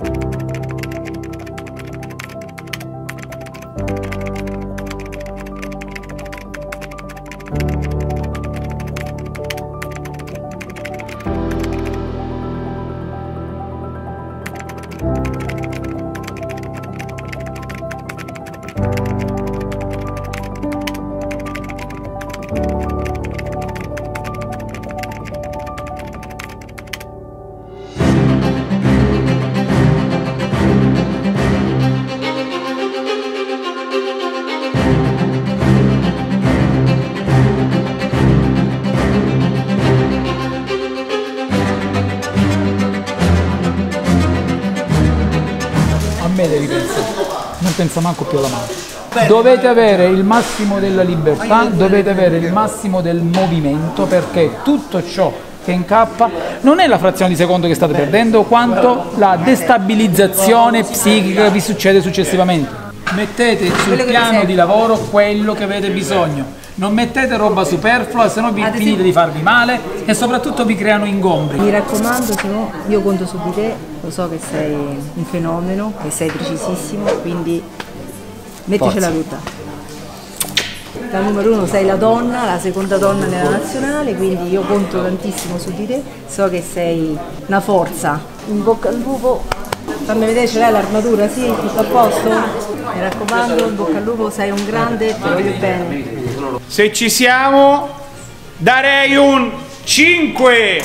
Non pensa manco più alla mano. Dovete avere il massimo della libertà, dovete avere il massimo del movimento, perché tutto ciò che incappa non è la frazione di secondo che state perdendo, quanto la destabilizzazione psichica che vi succede successivamente. Mettete sul piano di lavoro quello che avete bisogno. Non mettete roba superflua, se no vi finite di farvi male e soprattutto vi creano ingombri. Mi raccomando, se no io conto su di te, lo so che sei un fenomeno, che sei precisissimo, quindi metticela tutta. La numero 1 sei la donna, la seconda donna nella nazionale, quindi io conto tantissimo su di te, so che sei una forza. In bocca al lupo, fammi vedere, ce l'hai l'armatura, sì? Tutto a posto? Mi raccomando, in bocca al lupo, sei un grande, ti voglio bene. Se ci siamo, darei un 5,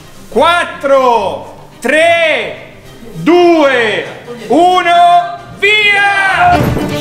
4, 3, 2, 1, via!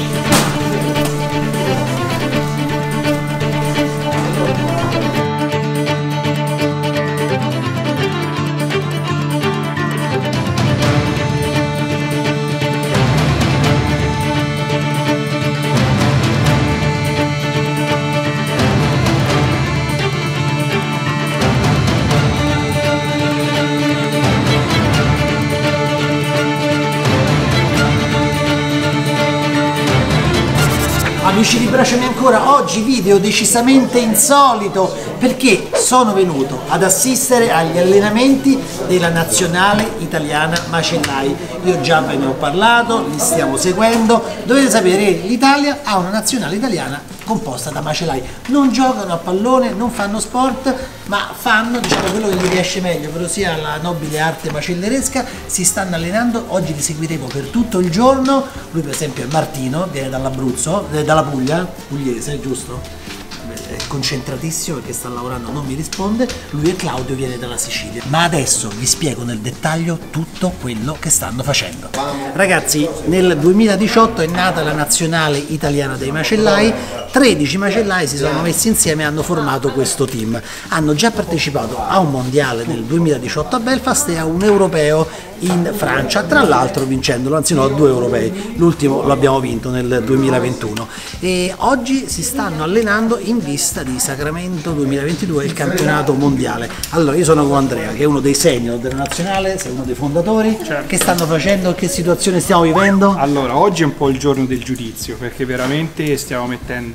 Amici di Bracciami Ancora, oggi video decisamente insolito perché sono venuto ad assistere agli allenamenti della nazionale italiana macellai. Io già ve ne ho parlato, li stiamo seguendo. Dovete sapere che l'Italia ha una nazionale italiana composta da macellai. Non giocano a pallone, non fanno sport, ma fanno, diciamo, quello che gli riesce meglio, ovvero sia la nobile arte macelleresca. Si stanno allenando, oggi li seguiremo per tutto il giorno. Lui per esempio è Martino, viene dall'Abruzzo, dalla Puglia, pugliese, giusto? È concentratissimo perché sta lavorando, non mi risponde. Lui e Claudio viene dalla Sicilia. Ma adesso vi spiego nel dettaglio tutto quello che stanno facendo. Ragazzi, nel 2018 è nata la nazionale italiana dei macellai. 13 macellai si sono messi insieme e hanno formato questo team. Hanno già partecipato a un mondiale nel 2018 a Belfast e a un europeo in Francia, tra l'altro vincendolo, anzi no, 2 europei. L'ultimo lo abbiamo vinto nel 2021. E oggi si stanno allenando in vista di Sacramento 2022, il campionato mondiale. Allora, io sono con Andrea, che è uno dei senior della nazionale, sei uno dei fondatori. Certo. Che stanno facendo? Che situazione stiamo vivendo? Allora, oggi è un po' il giorno del giudizio, perché veramente stiamo mettendo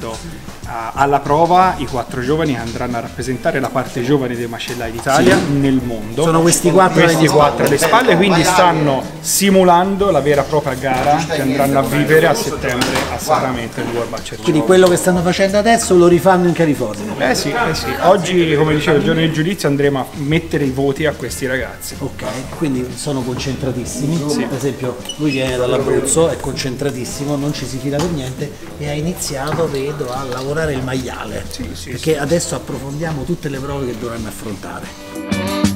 alla prova i 4 giovani che andranno a rappresentare la parte giovane dei macellai d'Italia nel mondo. Sono questi 4 alle spalle, quindi stanno simulando la vera e propria gara che andranno a vivere a settembre a Sacramento il World Bachelor. Quindi quello che stanno facendo adesso lo rifanno in California. Eh sì. Oggi, come dicevo, il giorno del giudizio andremo a mettere i voti a questi ragazzi. Ok, quindi sono concentratissimi. Sì. Per esempio lui viene dall'Abruzzo, è concentratissimo, non ci si fila per niente e ha iniziato, vedo, a lavorare il maiale. Sì, perché adesso approfondiamo tutte le prove che dovranno affrontare.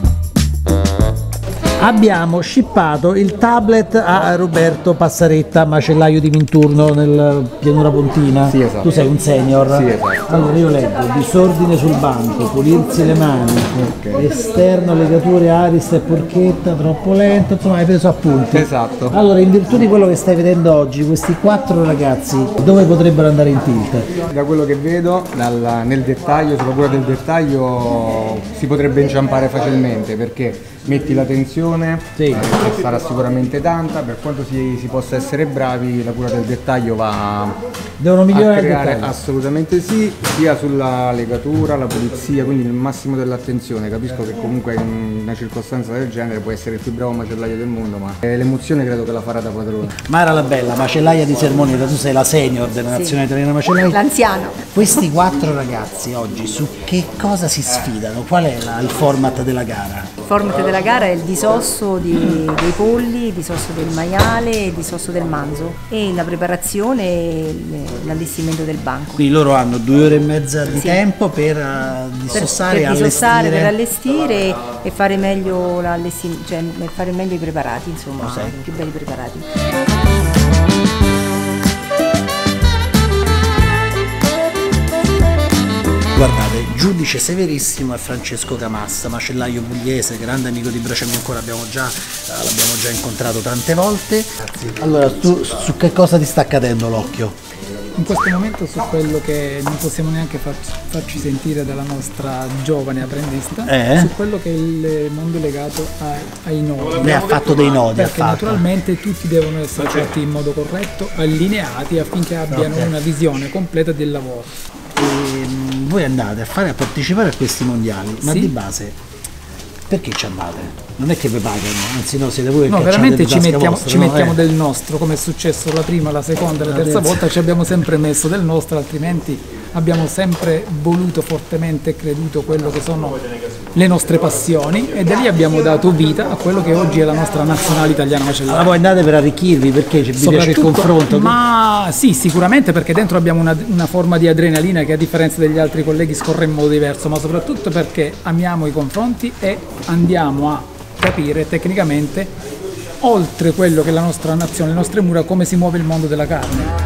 Abbiamo shippato il tablet a Roberto Passaretta, macellaio di Minturno nel Pianura Pontina. Sì, esatto. Tu sei un senior. Sì, esatto. Allora io leggo disordine sul banco, pulirsi le mani, esterno, legature, arista e porchetta, troppo lento, insomma hai preso appunti. Esatto. Allora, in virtù di quello che stai vedendo oggi, questi 4 ragazzi dove potrebbero andare in tilt? Da quello che vedo, nel dettaglio, sulla cura del dettaglio, si potrebbe inciampare facilmente perché metti la tensione, sì, sarà sicuramente tanta, per quanto si possa essere bravi, la cura del dettaglio va devono migliorare a creare, il dettaglio. assolutamente sì, sia sulla legatura, la pulizia, quindi il massimo dell'attenzione. Capisco che comunque è un una circostanza del genere puoi essere il più bravo macellaio del mondo, ma l'emozione credo che la farà da padrone. Mara La Bella, macellaia di Sermoneta, tu sei la senior della nazionale italiana macellai. L'anziano. Questi 4 ragazzi oggi su che cosa si sfidano? Qual è il format della gara? Il format della gara è il disosso dei polli, il disosso del maiale e il disosso del manzo e la preparazione e l'allestimento del banco. Quindi loro hanno 2 ore e mezza di tempo per dissossare, per allestire e fare meglio cioè fare meglio i preparati, insomma, più belli preparati. Guardate, giudice severissimo è Francesco Camassa, macellaio pugliese, grande amico di Bracciami Ancora, l'abbiamo già incontrato tante volte. Allora, tu su che cosa ti sta cadendo l'occhio? In questo momento su quello che non possiamo neanche farci sentire dalla nostra giovane apprendista, su quello che è il mondo legato ai nodi. Ne ha fatto dei nodi, perché naturalmente tutti devono essere fatti in modo corretto, allineati affinché abbiano una visione completa del lavoro. E voi andate a partecipare a questi mondiali, ma di base perché ci andate? Non è che vi pagano, anzi no, siete voi che veramente ci mettiamo del nostro, come è successo la prima, la seconda e la terza volta, ci abbiamo sempre messo del nostro, altrimenti abbiamo sempre voluto fortemente e creduto quello che sono le nostre passioni e da lì abbiamo dato vita a quello che oggi è la nostra nazionale italiana macellaia. Ma voi andate per arricchirvi perché vi piace il confronto? Ma sì, sicuramente perché dentro abbiamo una forma di adrenalina che a differenza degli altri colleghi scorre in modo diverso, ma soprattutto perché amiamo i confronti e andiamo a capire tecnicamente oltre quello che è la nostra nazione, le nostre mura, come si muove il mondo della carne.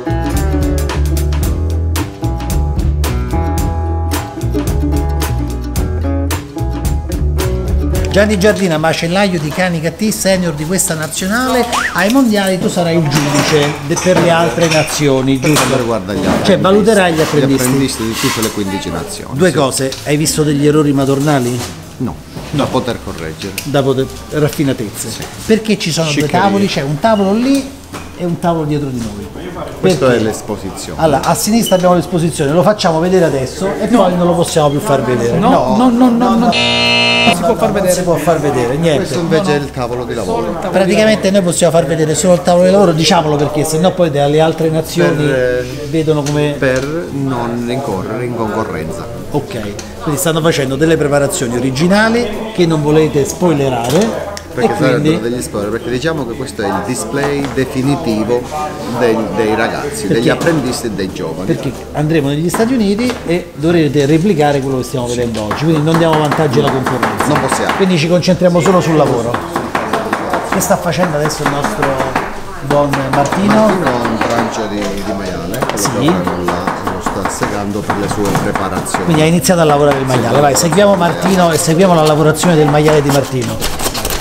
Gianni Giardina, macellaio di Canicattì, senior di questa nazionale, ai mondiali tu sarai il giudice per le altre nazioni, giusto? Per quanto riguarda gli apprendisti. Cioè valuterai gli apprendisti. Gli apprendisti di tutte le 15 nazioni. Due cose, hai visto degli errori madornali? No, da poter correggere. Da poter, raffinatezze. Sì. Perché ci sono due tavoli, c'è un tavolo lì e un tavolo dietro di noi. Questo è l'esposizione. Allora, a sinistra abbiamo l'esposizione, lo facciamo vedere adesso e poi non lo possiamo più far vedere. No. Non si può far vedere. Non si può far vedere, niente. Questo invece è il tavolo di lavoro. Praticamente noi possiamo far vedere solo il tavolo di lavoro, diciamolo perché sennò poi dalle altre nazioni vedono come... Per non incorrere in concorrenza. Ok, quindi stanno facendo delle preparazioni originali che non volete spoilerare. Perché sarebbero degli spoiler, perché diciamo che questo è il display definitivo dei ragazzi, degli apprendisti e dei giovani. Perché andremo negli Stati Uniti e dovrete replicare quello che stiamo vedendo oggi, quindi non diamo vantaggi alla concorrenza. Non possiamo. Quindi ci concentriamo solo sul lavoro. Che sta facendo adesso il nostro Don Martino? Martino ha un trancio di maiale, lo sta segando per le sue preparazioni. Quindi ha iniziato a lavorare il maiale, vai, seguiamo Martino e seguiamo la lavorazione del maiale di Martino.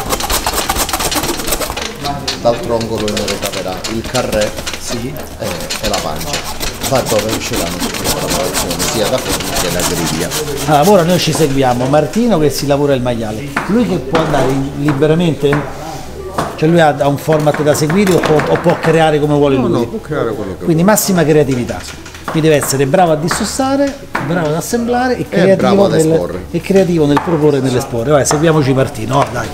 Dal tronco lui ritaverà il carré e la pancia. Da dove usciranno tutte le lavorazioni, sia da forno che da griglia. Allora, ora noi ci seguiamo Martino che si lavora il maiale. Lui che può andare liberamente? Cioè lui ha un format da seguire o può creare come vuole lui? No, può creare quello che Quindi vuole. Massima creatività. Quindi deve essere bravo a dissossare, bravo ad assemblare e creativo nel proporre e nell'esporre. Vai, seguiamoci Martino, dai.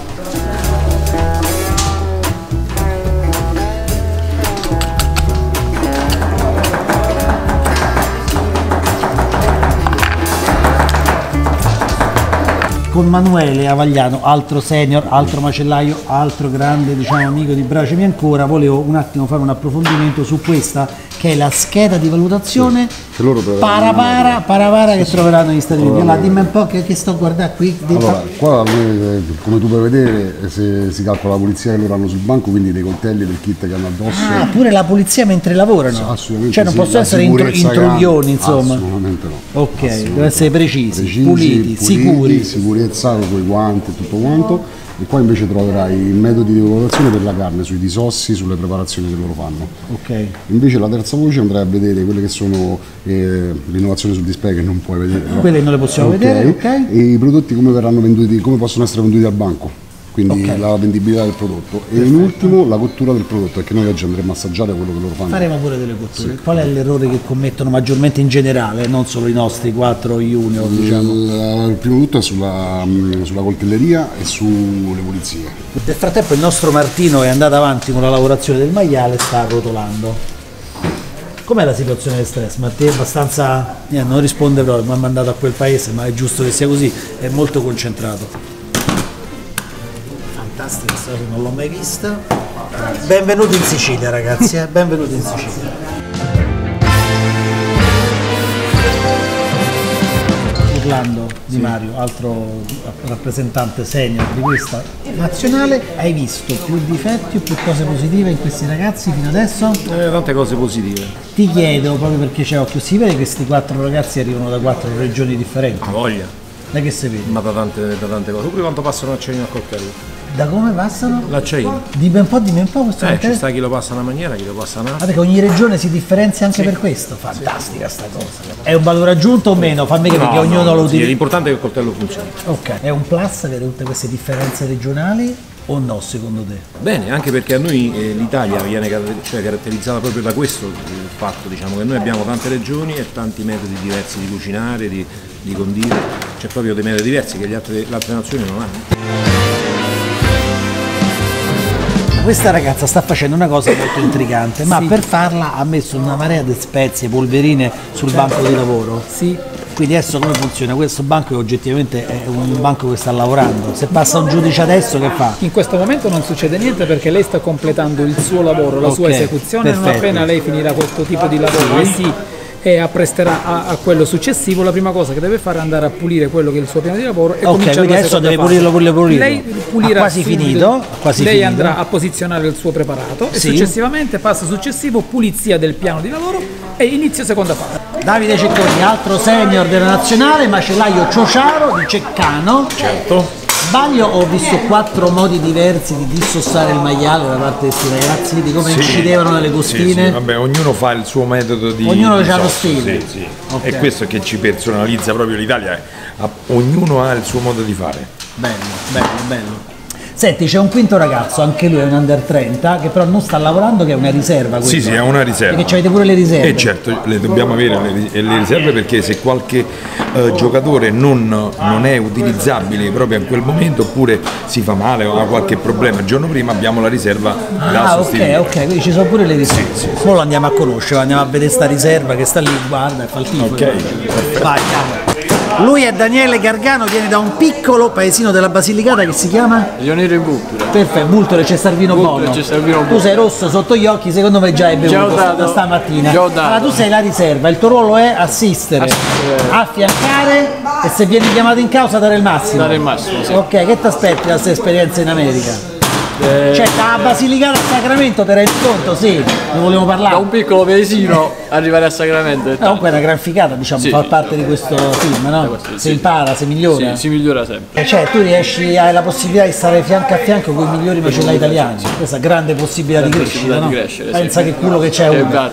Con Manuele Avagliano, altro senior, altro macellaio, altro grande amico di Bracciami Ancora, volevo un attimo fare un approfondimento su questa che è la scheda di valutazione para che troveranno negli Stati Uniti. Allora, dimmi un po' che sto guardando qui. Allora, qua come tu puoi vedere si calcola la pulizia che loro hanno sul banco, quindi dei coltelli, del kit che hanno addosso. Ah, pure la pulizia mentre lavorano? Assolutamente. Cioè non possono essere intruglioni, insomma. Assolutamente no. Ok, devono essere precisi, puliti, sicuri. Sicurezza con i guanti e tutto quanto. E qua invece troverai i metodi di valutazione per la carne, sui disossi, sulle preparazioni che loro fanno. Ok. Invece la terza voce andrai a vedere quelle che sono l'innovazione sul display che non puoi vedere. Quelle non le possiamo vedere, ok. E i prodotti come verranno venduti, come possono essere venduti al banco. quindi la vendibilità del prodotto. E in ultimo la cottura del prodotto, perché noi oggi andremo a assaggiare quello che loro fanno. Faremo pure delle cotture. Qual è l'errore che commettono maggiormente in generale, non solo i nostri 4 junior, diciamo? Il primo tutto è sulla coltelleria e sulle pulizie. Nel frattempo il nostro Martino è andato avanti con la lavorazione del maiale e sta arrotolando. Com'è la situazione del stress? Matteo è abbastanza... non risponde proprio, mi ha mandato a quel paese, ma è giusto che sia così, è molto concentrato. Fantastica questa cosa, non l'ho mai vista. Benvenuti in Sicilia ragazzi, benvenuti in Sicilia. Orlando Di Mario, altro rappresentante senior di questa nazionale, hai visto più difetti o più cose positive in questi ragazzi fino adesso? Tante cose positive. Ti chiedo, proprio perché c'è occhio, si vede che questi 4 ragazzi arrivano da 4 regioni differenti? A voglia. Da che si vede? Ma da tante cose. Pure quanto passano l'acciaino al coltello? Da come passano? L'acciaino. Dimmi un po' questo ci sta chi lo passa in una maniera, chi lo passa in un'altra. Guarda che ogni regione si differenzia anche per questo. Fantastica sta cosa. È un valore aggiunto o meno? Fammi capire che ognuno lo utilizza. L'importante è che il coltello funzioni. Ok. È un plus avere tutte queste differenze regionali o no secondo te? Bene, anche perché a noi l'Italia viene caratterizzata proprio da questo il fatto, diciamo che noi abbiamo tante regioni e tanti metodi diversi di cucinare, di condire, c'è proprio dei metodi diversi che le altre nazioni non hanno. Questa ragazza sta facendo una cosa molto intrigante, ma per farla ha messo una marea di spezie, polverine sul banco di lavoro. Sì. Quindi adesso come funziona? Questo banco oggettivamente è un banco che sta lavorando. Se passa un giudice adesso che fa? In questo momento non succede niente perché lei sta completando il suo lavoro, la sua esecuzione. Perfetto. Non appena lei finirà questo tipo di lavoro e appresterà a quello successivo, la prima cosa che deve fare è andare a pulire quello che è il suo piano di lavoro e cominciare quindi adesso deve pulirlo. Lei pulirà quasi finito. Lei andrà a posizionare il suo preparato e successivamente passo successivo pulizia del piano di lavoro e inizio seconda fase. Davide Cecconi, altro senior della nazionale, macellaio Ciociaro di Ceccano. Certo. Sbaglio, ho visto 4 modi diversi di dissossare il maiale da parte di questi ragazzi, di come incidevano nelle costine. Sì, vabbè, ognuno fa il suo metodo di... Ognuno ha lo stile. Sì. Okay. È questo che ci personalizza proprio l'Italia, ognuno ha il suo modo di fare. Bello. Senti, c'è un quinto ragazzo, anche lui è un under 30, che però non sta lavorando, che è una riserva. Questa. Sì, è una riserva. Perché avete pure le riserve. Certo, le dobbiamo avere le riserve perché se qualche giocatore non è utilizzabile proprio in quel momento oppure si fa male o ha qualche problema il giorno prima, abbiamo la riserva da sostituire. Ok, quindi ci sono pure le riserve. Sì. Ora lo andiamo a conoscere, andiamo a vedere sta riserva che sta lì, guarda, e fa il tifo. Ok. Vai, andiamo. Lui è Daniele Gargano, viene da un piccolo paesino della Basilicata che si chiama? Leonero in Vulture. Perfetto, Vulture, c'è sta il vino buono. Tu sei rosso sotto gli occhi, secondo me già hai bevuto da stamattina. Allora tu sei la riserva, il tuo ruolo è assistere, affiancare e se vieni chiamato in causa dare il massimo. Dare il massimo, sì. Ok, che ti aspetti da questa esperienza in America? Cioè da Basilicata a Sacramento te rendi conto? Sì, ne volevo parlare. Da un piccolo paesino arrivare a Sacramento. Comunque è una gran figata, diciamo, far parte di questo film, no? Si impara, si migliora. Sì, si migliora sempre. Cioè tu riesci, hai la possibilità di stare fianco a fianco con i migliori macellai italiani. Questa grande possibilità di crescita, no? Pensa che culo che c'è uno.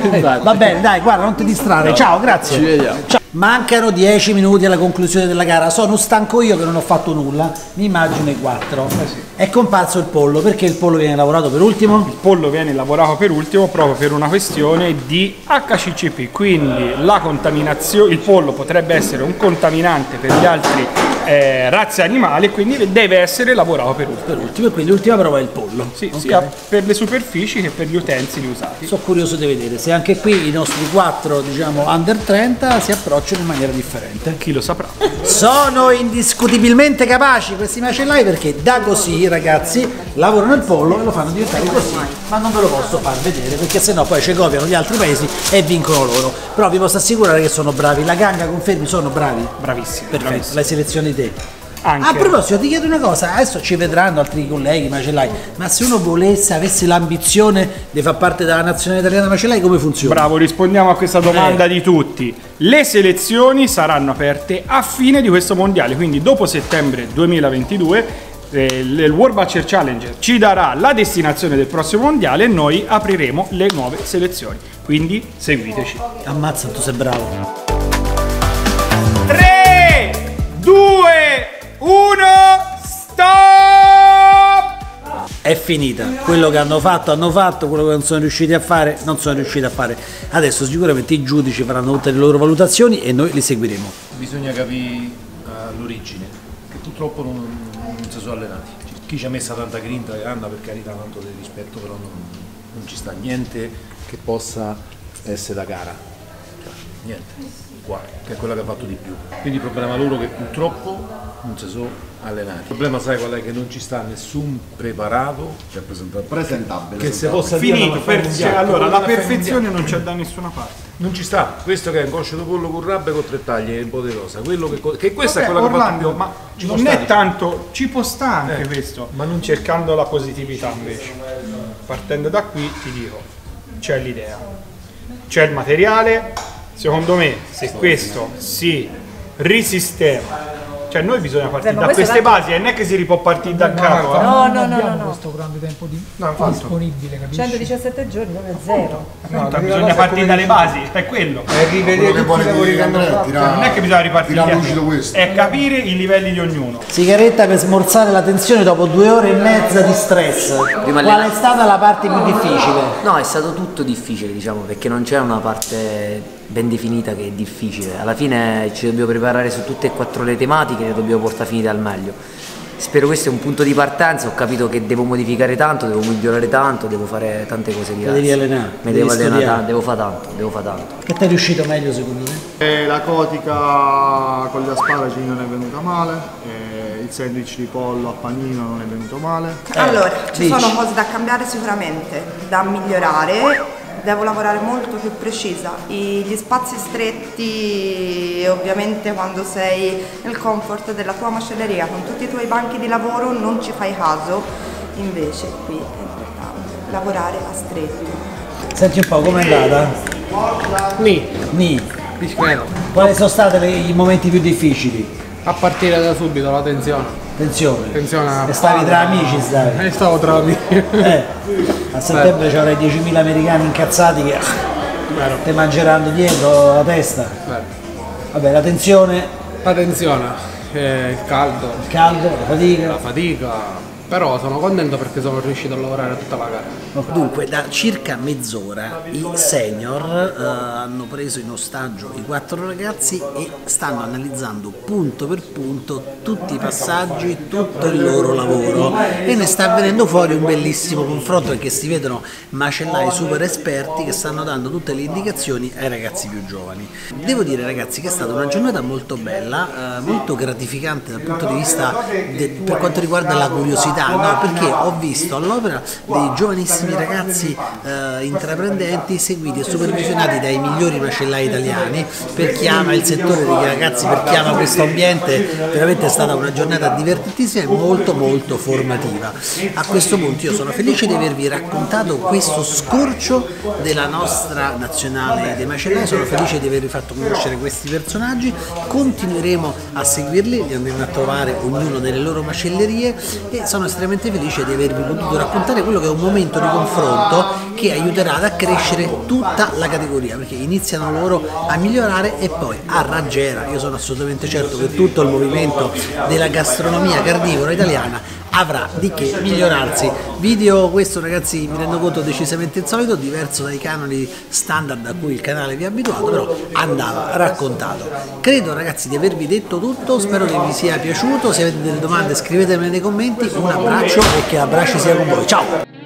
Va bene, dai, guarda, non ti distrarre. Ciao, grazie. Ci vediamo. Ciao. Mancano 10 minuti alla conclusione della gara, sono stanco io che non ho fatto nulla, mi immagino i 4. È comparso il pollo, perché il pollo viene lavorato per ultimo? Il pollo viene lavorato per ultimo proprio per una questione di HCCP, quindi la contaminazione, il pollo potrebbe essere un contaminante per gli altri razze animali e quindi deve essere lavorato per ultimo. E quindi l'ultima prova è il pollo. Sì, sia per le superfici che per gli utensili usati. Sono curioso di vedere se anche qui i nostri 4, diciamo, under 30 si approcciano in maniera differente. Chi lo saprà. Sono indiscutibilmente capaci questi macellai perché da così, ragazzi, lavorano il pollo e lo fanno diventare così. Ma non ve lo posso far vedere perché sennò poi ci copiano gli altri paesi e vincono loro. Però vi posso assicurare che sono bravi. La Ganga, confermi, sono bravi? Bravissimi. Perfetto, bravissimi. l'hai selezionati te. Anche. A proposito, ti chiedo una cosa, adesso ci vedranno altri colleghi macellai, ma se uno volesse, avesse l'ambizione di far parte della nazionale italiana macellai, come funziona? Bravo, rispondiamo a questa domanda di tutti. Le selezioni saranno aperte a fine di questo mondiale, quindi dopo settembre 2022 il World Butcher Challenger ci darà la destinazione del prossimo mondiale e noi apriremo le nuove selezioni, quindi seguiteci. Ammazza, tu sei bravo. 3, 2, 1, stop! è finita. Quello che hanno fatto, quello che non sono riusciti a fare, non sono riusciti a fare. Adesso sicuramente i giudici faranno tutte le loro valutazioni e noi li seguiremo. Bisogna capire l'origine, che purtroppo non si sono allenati. Chi ci ha messa tanta grinta e Anna, per carità, tanto di rispetto, però non ci sta niente che possa essere da gara. Niente. Qua, che è quella che ha fatto di più. Quindi il problema loro che purtroppo non si sono allenati. Il problema sai qual è? Che non ci sta nessun preparato presentabile. Che se possa finito, allora la perfezione non c'è da nessuna parte. Non ci sta, questo che è un coscio di pollo con rabbe con 3 taglie e un po' di rosa, quello che questa Vabbè, è quella Orlando, che ma non è tanto, ci può sta anche questo, ma non cercando la positività invece. Partendo da qui ti dico, c'è l'idea, c'è il materiale. Secondo me, se questo si risistema, cioè noi bisogna partire da queste basi e non è che si può partire da capo. No. questo grande tempo disponibile, capisci? 117 giorni non è zero. Bisogna partire dalle basi, è quello. Quello che vuole dire Andrea, non è che bisogna ripartire, tira lucido questo. è capire i livelli di ognuno. Sigaretta per smorzare la tensione dopo 2 ore e mezza di stress. Qual è stata la parte più difficile? No, è stato tutto difficile, diciamo, perché non c'è una parte ben definita che è difficile. Alla fine ci dobbiamo preparare su tutte e 4 le tematiche, le dobbiamo portare finite al meglio. Spero questo è un punto di partenza, ho capito che devo modificare tanto, devo migliorare tanto, devo fare tante cose diverse. Devi allenare, devo allenare, devo fare tanto. Che ti è riuscito meglio secondo me? La cotica con gli asparagi non è venuta male, il sandwich di pollo a panino non è venuto male. Allora, ci sono cose da cambiare sicuramente, da migliorare. Devo lavorare molto più precisa, gli spazi stretti ovviamente quando sei nel comfort della tua macelleria con tutti i tuoi banchi di lavoro non ci fai caso, invece qui è importante lavorare a stretto. Senti un po', com'è andata? Ni. Quali sono stati i momenti più difficili? A partire da subito la tensione. Tensione. E stavi tra amici, stavi? Stavo tra amici. A settembre ci avrai 10.000 americani incazzati che ti mangeranno dietro la testa. Vabbè, la tensione, il caldo, la fatica. Però sono contento perché sono riuscito a lavorare tutta la gara. Dunque, da circa mezz'ora i senior hanno preso in ostaggio i 4 ragazzi e stanno analizzando punto per punto tutti i passaggi, tutto il loro lavoro e ne sta venendo fuori un bellissimo confronto perché si vedono macellai super esperti che stanno dando tutte le indicazioni ai ragazzi più giovani. Devo dire ragazzi che è stata una giornata molto bella, molto gratificante dal punto di vista per quanto riguarda la curiosità. No, perché ho visto all'opera dei giovanissimi ragazzi intraprendenti seguiti e supervisionati dai migliori macellai italiani. Per chi ama il settore dei ragazzi, per chi ama questo ambiente, veramente è stata una giornata divertentissima e molto molto formativa. A questo punto io sono felice di avervi raccontato questo scorcio della nostra nazionale dei macellai, sono felice di avervi fatto conoscere questi personaggi, continueremo a seguirli, li andremo a trovare ognuno nelle loro macellerie e sono estremamente felice di avervi potuto raccontare quello che è un momento di confronto che aiuterà ad accrescere tutta la categoria, perché iniziano loro a migliorare e poi a raggiera, io sono assolutamente certo che tutto il movimento della gastronomia carnivora italiana avrà di che migliorarsi. Video questo ragazzi, mi rendo conto, decisamente insolito, diverso dai canoni standard a cui il canale vi ha abituato, però andava raccontato. Credo ragazzi di avervi detto tutto, spero che vi sia piaciuto, se avete delle domande scrivetemele nei commenti, un abbraccio e che l'abbraccio sia con voi, ciao!